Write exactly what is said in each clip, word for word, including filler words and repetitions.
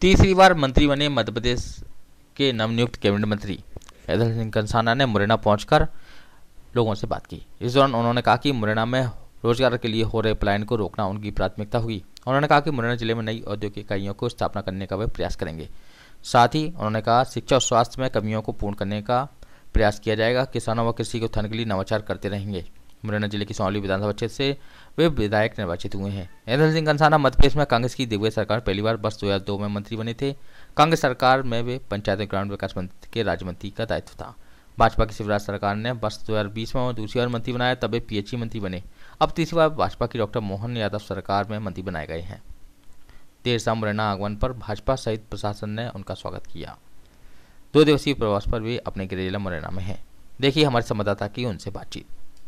तीसरी बार मंत्री बने मध्य प्रदेश के नवनियुक्त कैबिनेट मंत्री हैदर सिंह कंसाना ने मुरैना पहुंचकर लोगों से बात की। इस दौरान उन्होंने कहा कि मुरैना में रोजगार के लिए हो रहे पलायन को रोकना उनकी प्राथमिकता होगी। उन्होंने कहा कि मुरैना जिले में नई औद्योगिक इकाइयों को स्थापना करने का वे प्रयास करेंगे। साथ ही उन्होंने कहा शिक्षा और स्वास्थ्य में कमियों को पूर्ण करने का प्रयास किया जाएगा। किसानों व कृषि के उत्थान के लिए नवाचार करते रहेंगे। मुरैना जिले की सौली विधानसभा क्षेत्र से वे विधायक निर्वाचित हुए हैं। हैदर सिंह कंसाना मध्य प्रदेश में कांग्रेस की दिग्विजय सरकार पहली बार वर्ष दो हज़ार दो में मंत्री बने थे। कांग्रेस सरकार में वे पंचायत और ग्रामीण विकास मंत्री के राज्य मंत्री का दायित्व था। भाजपा की शिवराज सरकार ने वर्ष दो हज़ार बीस में दूसरी बार मंत्री बनाया, तब वे पीएचई मंत्री बने। अब तीसरी बार भाजपा की डॉक्टर मोहन यादव सरकार में मंत्री बनाए गए हैं। देर शाम मुरैना आगमन पर भाजपा सहित प्रशासन ने उनका स्वागत किया। दो दिवसीय प्रवास पर वे अपने गृह जिला मुरैना में हैं। देखिए हमारे संवाददाता की उनसे बातचीत।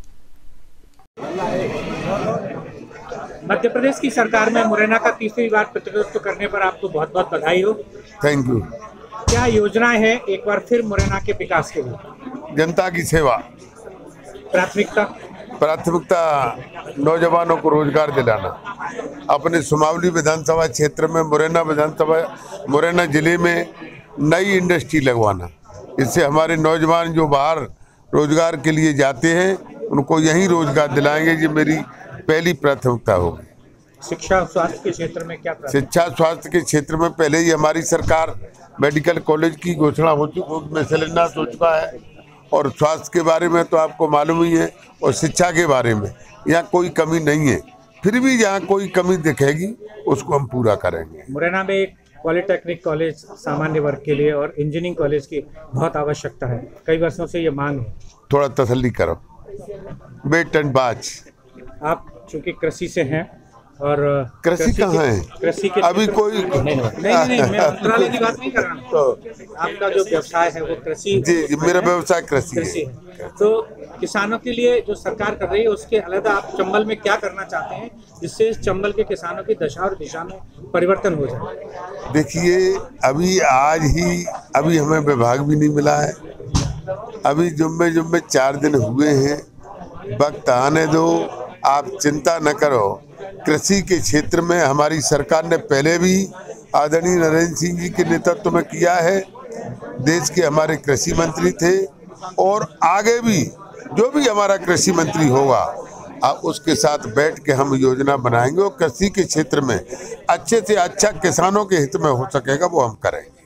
मध्य प्रदेश की सरकार में मुरैना का तीसरी बार प्रतिनिधित्व करने पर आपको बहुत बहुत बधाई हो। Thank you. क्या योजनाएं हैं एक बार फिर मुरैना के विकास के लिए? जनता की सेवा प्राथमिकता प्राथमिकता नौजवानों को रोजगार दिलाना। अपने सुमावली विधानसभा क्षेत्र में मुरैना विधानसभा मुरैना जिले में नई इंडस्ट्री लगवाना। इससे हमारे नौजवान जो बाहर रोजगार के लिए जाते हैं उनको यहीं रोजगार दिलाएंगे। ये मेरी पहली प्राथमिकता होगी। शिक्षा और स्वास्थ्य के क्षेत्र में क्या? शिक्षा स्वास्थ्य के क्षेत्र में पहले ही हमारी सरकार मेडिकल कॉलेज की घोषणा हो चुकी, उसमें शिलान्यास हो चुका है। और स्वास्थ्य के बारे में तो आपको मालूम ही है, और शिक्षा के बारे में यहाँ कोई कमी नहीं है। फिर भी जहाँ कोई कमी दिखेगी उसको हम पूरा करेंगे। मुरैना में एक पॉलिटेक्निक कॉलेज सामान्य वर्ग के लिए और इंजीनियरिंग कॉलेज की बहुत आवश्यकता है। कई वर्षों से ये मांग है। थोड़ा तसल्ली करो बेट एंड बाज। आप चूंकि कृषि से हैं और कृषि कहाँ है? कृषि के अभी कोई नहीं नहीं, नहीं, नहीं मैं मंत्रालय की बात नहीं कर रहा हूँ। तो आपका जो व्यवसाय है वो कृषि? जी, मेरा व्यवसाय कृषि कृषि है। तो किसानों के लिए जो सरकार कर रही है उसके अलग आप चंबल में क्या करना चाहते हैं जिससे इस चंबल के किसानों की दशा और दिशा में परिवर्तन हो जाए? देखिए, अभी आज ही अभी हमें विभाग भी नहीं मिला है। अभी जुम्मे जुम्मे चार दिन हुए हैं। वक्त आने दो, आप चिंता न करो। कृषि के क्षेत्र में हमारी सरकार ने पहले भी आदरणीय नरेंद्र सिंह जी के नेतृत्व में किया है। देश के हमारे कृषि मंत्री थे और आगे भी जो भी हमारा कृषि मंत्री होगा आप उसके साथ बैठ के हम योजना बनाएंगे और कृषि के क्षेत्र में अच्छे से अच्छा किसानों के हित में हो सकेगा वो हम करेंगे।